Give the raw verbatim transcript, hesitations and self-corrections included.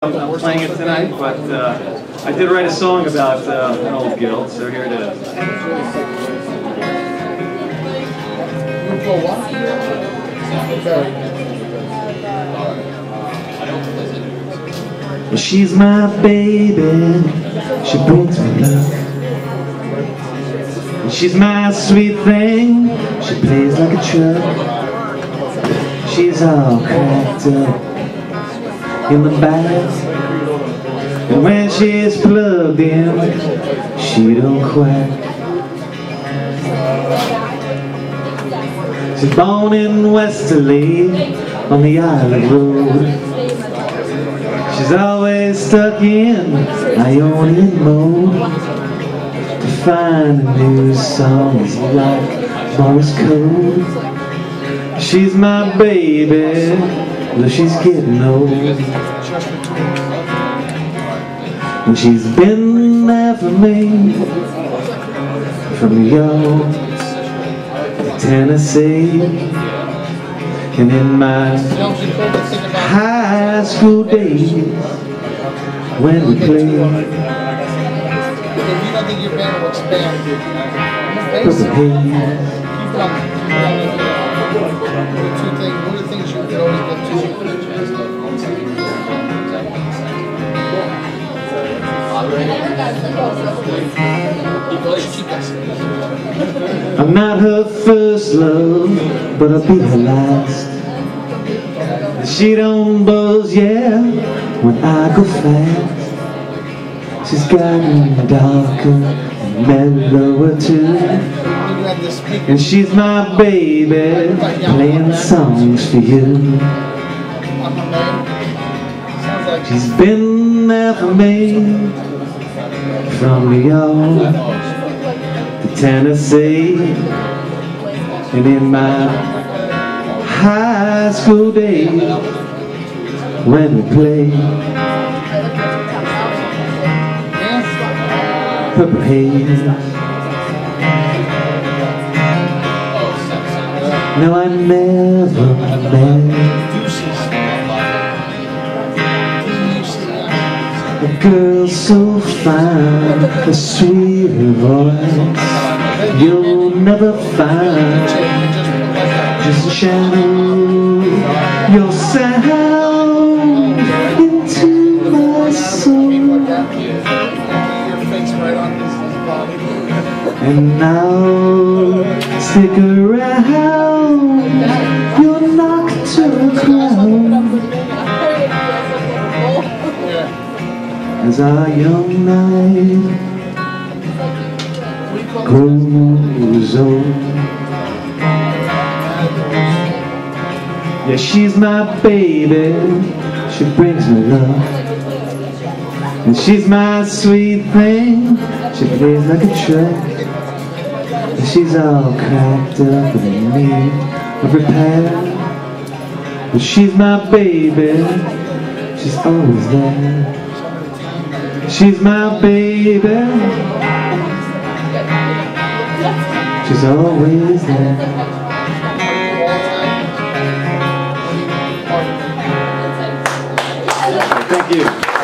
I'm playing it tonight, but uh, I did write a song about uh, an old guild, so here it is. Well, she's my baby, she brings me love. And she's my sweet thing, she plays like a truck. She's all cracked up in the back, and when she's plugged in, she don't quack. She's born in Westerly on the Island Road. She's always stuck in Ionian mode to find a new song is like Morse code. She's my baby, though she's getting old. And she's been there for me from New York to Tennessee. And in my high school days, when we played Purple Haze. I'm not her first love, but I'll be her last. She don't buzz, yeah, when I go fast. She's gotten darker and mellower too. And she's my baby, playing songs for you. She's been there for me from New York to Tennessee. And in my high school days, when we played Purple Haze. No, I never met a girl so fine, a sweet voice you'll never find. Just channel your sound into my soul. And now stick around your nocturnal crown as our young night grows old. Yeah, she's my baby, she brings me love. And she's my sweet thing, she plays like a truck. And she's all cracked up and in need of repair. But she's my baby, she's always there. She's my baby, she's always there. Thank you.